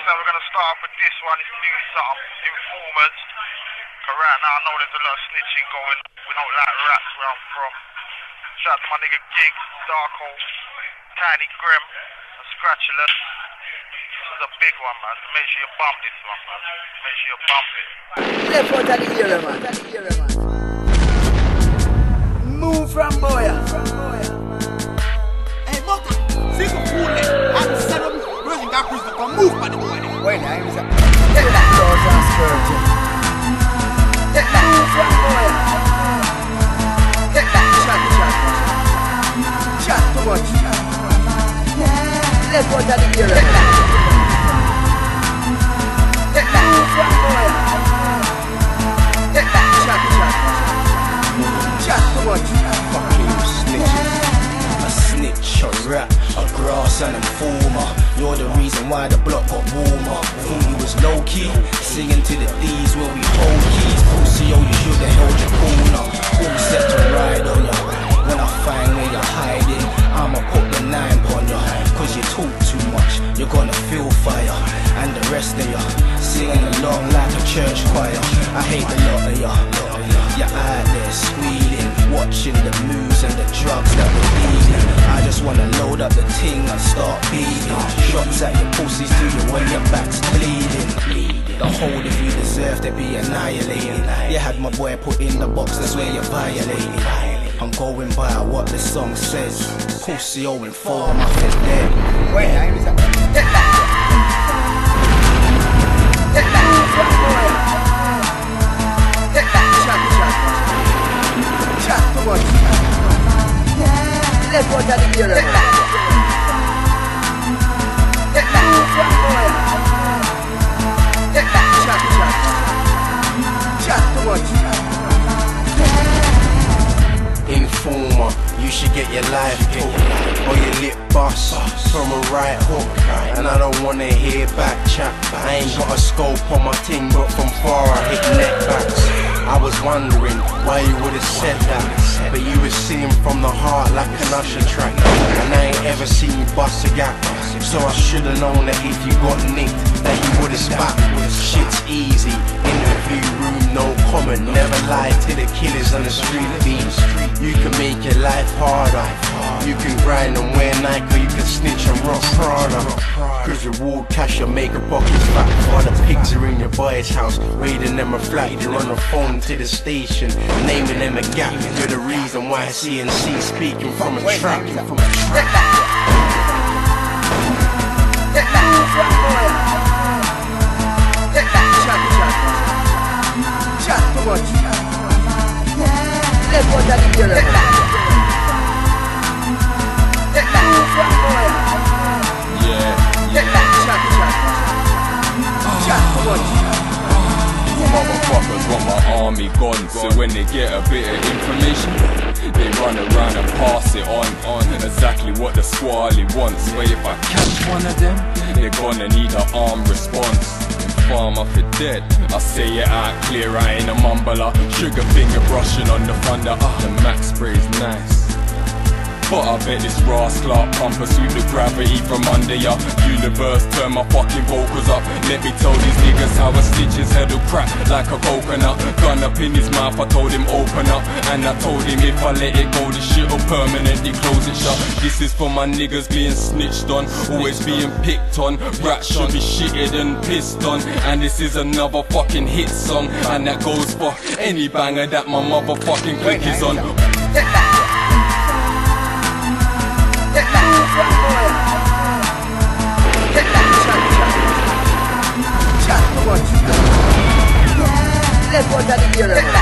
said, we're going to start off with this one. It's new something, Informers. Because right now I know there's a lot of snitching going. We don't like rats where I'm from. Shout out to my nigga Gig, Darko, Tiny Grim, and Scratchulous. This is a big one, man. So make sure you bump this one, man. Make sure you bump it. Left out of the area, man. Move from Boya. Hey, Mother, see the fool there. I'm selling Virgin Gappers to come move by the boy. Wait, I was get that doors and skirt. Get that move from Boya. Get that chat too much. Left out of the area. Get that move from Boya. Get that chat too much. Fucking snitches. A snitch, a rat, a grass and informer. You're the reason why the block got warmer. Thought you was low-key, singing to the D's where we hold keys. Pussy, oh, you should've held your corner. All set to ride on ya. When I find where you're hiding, I'ma put the 9 on ya. Cause you talk too much, you're gonna feel fire. And the rest of ya, singing along like a church choir. I hate the lot of ya. You're out there squealing, watching the moves and the drugs that we're dealing. I just wanna load up the ting and start beating. Shots at your pussies to you when your back's bleeding. The whole of you deserve to be annihilated. You had my boy put in the box, that's where you're violating. I'm going by what the song says. Pussy 0 and 4, my fit dead. Wait, I was get that. Get that. Get that chat too much. Left out of the area. Get that. Get that. Get that chat too much. Informer, you should get your life hooked, or your lip bust from a right hook. And I don't wanna hear back chat. I ain't got a scope on my ting, but from far I hit neckbacks. I was wondering why you would've said that, but you was singing from the heart like an Usher track. And I ain't ever seen you bust a gap, so I should've known that if you got nicked, that you would've spat. Shit's easy, interview room, no comment. Never lie to the killers on the street beats. You can make your life harder. You can grind and wear Nike, or you can snitch and rock Prada. Cause reward cash, you'll make a pocket fat. While the pigs are in your boy's house, raiding them a flat. You're on the phone to the station, naming them a gap. You're the reason why CNC speaking from a track. Get that. Get that chat too much. Left out of the area. Get that. Get that. Yeah. Get that chat too much. Motherfuckers want my army gone, so when they get a bit of information, they run around and pass it on exactly what the squally wants. But if I catch one of them, they're gonna need an armed response. Farmer for dead, I say it out clear, I ain't a mumbler. Sugar finger brushing on the thunder, the max spray's nice. But I bet this Ross Clark pumper sweep the gravity from under ya. Universe, turn my fucking vocals up. Let me tell these niggas how a stitch's head'll crack like a coconut. Gun up in his mouth, I told him open up. And I told him if I let it go, this shit'll permanently close it shut. This is for my niggas being snitched on, always being picked on. Rats should be shitted and pissed on. And this is another fucking hit song, and that goes for any banger that my motherfucking click is on. Get that. Get that. Get that chat too much. Left out of the area.